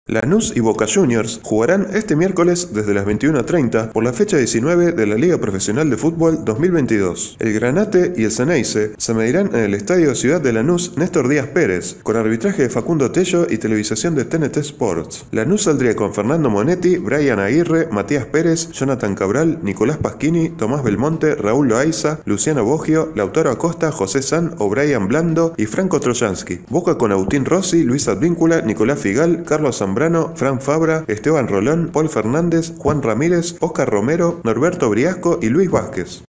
Lanús y Boca Juniors jugarán este miércoles desde las 21:30 por la fecha 19 de la Liga Profesional de Fútbol 2022. El Granate y el Ceneice se medirán en el Estadio Ciudad de Lanús Néstor Díaz Pérez, con arbitraje de Facundo Tello y televisación de TNT Sports. Lanús saldría con Fernando Monetti, Brian Aguirre, Matías Pérez, Jonathan Cabral, Nicolás Pasquini, Tomás Belmonte, Raúl Loaiza, Luciano Boggio, Lautaro Acosta, José San, O'Brien Blando y Franco Trojansky. Boca con Agustín Rossi, Luis Advíncula, Nicolás Figal, Carlos Zambrano, Fran Fabra, Esteban Rolón, Paul Fernández, Juan Ramírez, Óscar Romero, Norberto Briasco y Luis Vázquez.